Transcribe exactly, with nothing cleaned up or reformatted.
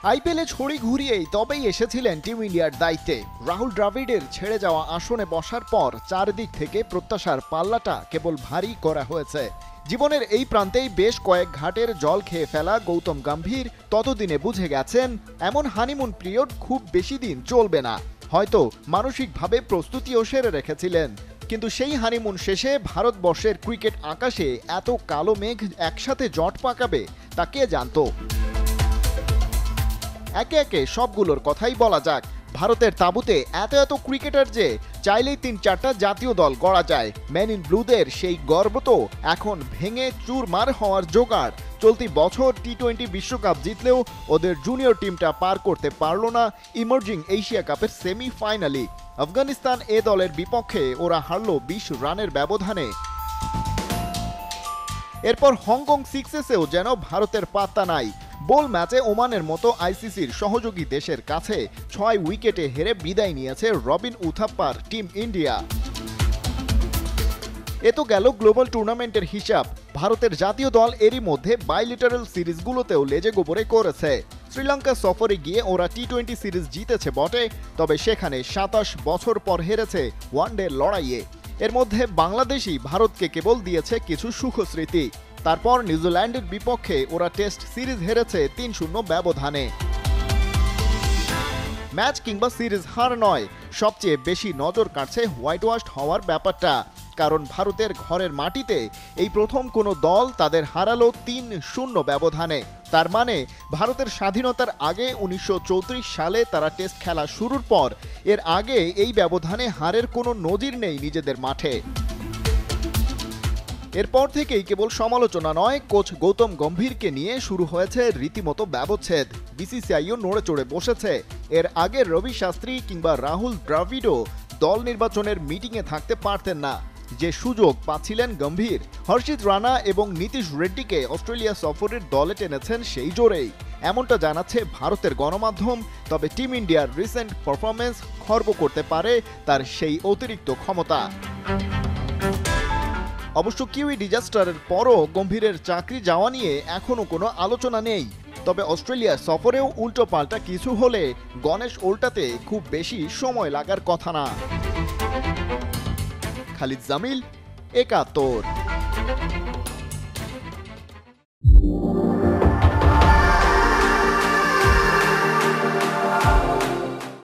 আইপিএলে ছড়ি ঘুরিয়েই তবেই এসেছিলেন টিম ইন্ডিয়ার দায়িত্বে। রাহুল দ্রাবিড়ের ছেড়ে যাওয়া আসনে বসার পর চারদিক থেকে প্রত্যাশার পাল্লাটা কেবল ভারী করা হয়েছে। জীবনের এই প্রান্তেই বেশ কয়েক ঘাটের জল খেয়ে ফেলা গৌতম গম্ভীর ততদিনে বুঝে গেছেন এমন হানিমুন পিরিয়ড খুব বেশি দিন চলবে না। হয়তো মানসিকভাবে প্রস্তুতিও সেরে রেখেছিলেন, কিন্তু সেই হানিমুন শেষে ভারতবর্ষের ক্রিকেট আকাশে এত কালো মেঘ একসাথে জট পাকাবে তা কে জানতো। একে একে সবগুলোর কথাই বলা যাক। ভারতের তাঁবুতে এত এত ক্রিকেটার যে চাইলেই তিন চারটা জাতীয় দল গড়া যায়। ম্যান ইন ব্লুদের সেই গর্ব তো এখন ভেঙে চুরমার হওয়ার জোগাড়। চলতি বছর টি টোয়েন্টি বিশ্বকাপ জিতলেও ওদের জুনিয়র টিমটা পার করতে পারল না ইমার্জিং এশিয়া কাপের সেমিফাইনালে। আফগানিস্তান এ দলের বিপক্ষে ওরা হারল বিশ রানের ব্যবধানে। এরপর হংকং সিক্সেসেও যেন ভারতের পাত্তা নাই। বোল ম্যাচে ওমানের মতো আইসিসির সহযোগী দেশের কাছে ছয় উইকেটে হেরে বিদায় নিয়েছে রবিন উথাপ্পার টিম ইন্ডিয়া। এ তো গেল গ্লোবাল টুর্নামেন্টের হিসাব। ভারতের জাতীয় দল এরই মধ্যে বাইলেটারাল সিরিজগুলোতেও লেজে গোবরে করেছে। শ্রীলঙ্কা সফরে গিয়ে ওরা টি টোয়েন্টি সিরিজ জিতেছে বটে, তবে সেখানে সাতাশ বছর পর হেরেছে ওয়ানডে লড়াইয়ে। এর মধ্যে বাংলাদেশই ভারতকে কেবল দিয়েছে কিছু সুখস্মৃতি। তারপর নিউজিল্যান্ডের বিপক্ষে ওরা টেস্ট সিরিজ হেরেছে তিন শূন্য ব্যবধানে। ম্যাচ কিংবা সিরিজ হার নয়, সবচেয়ে বেশি নজর কাটছে হোয়াইট ওয়াশড হওয়ার ব্যাপারটা। কারণ ভারতের ঘরের মাটিতে এই প্রথম কোনো দল তাদের হারালো তিন শূন্য ব্যবধানে। তার মানে ভারতের স্বাধীনতার আগে উনিশশো চৌত্রিশ সালে তারা টেস্ট খেলা শুরুর পর এর আগে এই ব্যবধানে হারের কোনো নজির নেই নিজেদের মাঠে। এরপর থেকেই কেবল সমালোচনা নয়, কোচ গৌতম গম্ভীরকে নিয়ে শুরু হয়েছে রীতিমতো ব্যবচ্ছেদ। বিসিসিআইও নড়ে চড়ে বসেছে। এর আগে রবি শাস্ত্রী কিংবা রাহুল দ্রাবিড়ও দল নির্বাচনের মিটিংয়ে থাকতে পারতেন না, যে সুযোগ পাচ্ছিলেন গম্ভীর। হর্ষিত রানা এবং নীতিশ রেড্ডিকে অস্ট্রেলিয়া সফরের দলে টেনেছেন সেই জোরেই, এমনটা জানাচ্ছে ভারতের গণমাধ্যম। তবে টিম ইন্ডিয়ার রিসেন্ট পারফরমেন্স খর্ব করতে পারে তার সেই অতিরিক্ত ক্ষমতা। অবশ্য কিউই ডিজাস্টারের পরও গম্ভীরের চাকরি যাওয়া নিয়ে এখনও কোনো আলোচনা নেই। তবে অস্ট্রেলিয়া সফরেও উল্টো পাল্টা কিছু হলে গণেশ উল্টাতে খুব বেশি সময় লাগার কথা না। খালিদ জামিল, একাত্তর।